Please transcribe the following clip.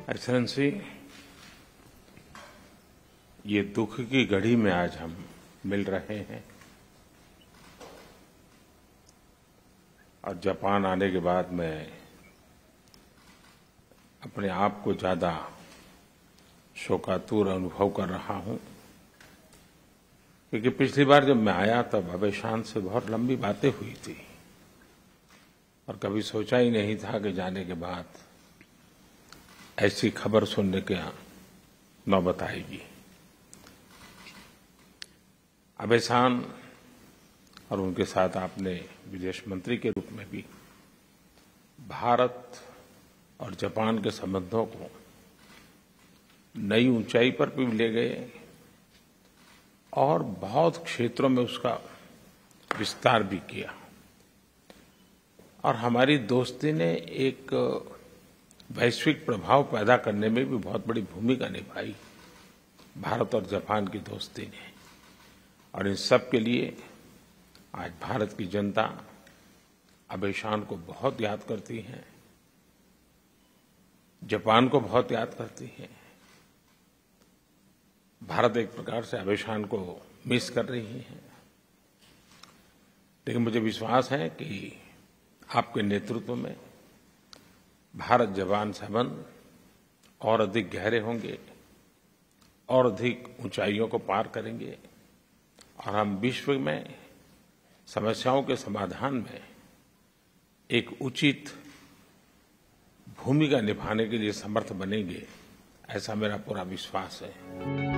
Excellency, ये दुख की घड़ी में आज हम मिल रहे हैं और जापान आने के बाद मैं अपने आप को ज्यादा शोकातुर अनुभव कर रहा हूं, क्योंकि पिछली बार जब मैं आया तब अभय शांत से बहुत लंबी बातें हुई थी और कभी सोचा ही नहीं था कि जाने के बाद ऐसी खबर सुनने की नौबत आएगी। अभय शांत और उनके साथ आपने विदेश मंत्री के रूप में भी भारत और जापान के संबंधों को नई ऊंचाई पर भी ले गए और बहुत क्षेत्रों में उसका विस्तार भी किया और हमारी दोस्ती ने एक वैश्विक प्रभाव पैदा करने में भी बहुत बड़ी भूमिका निभाई, भारत और जापान की दोस्ती ने। और इन सब के लिए आज भारत की जनता अभय शांत को बहुत याद करती है, जापान को बहुत याद करती है। भारत एक प्रकार से अभय शांत को मिस कर रही है, लेकिन मुझे विश्वास है कि आपके नेतृत्व में भारत जापान संबंध और अधिक गहरे होंगे और अधिक ऊंचाइयों को पार करेंगे और हम विश्व में समस्याओं के समाधान में एक उचित भूमिका निभाने के लिए समर्थ बनेंगे, ऐसा मेरा पूरा विश्वास है।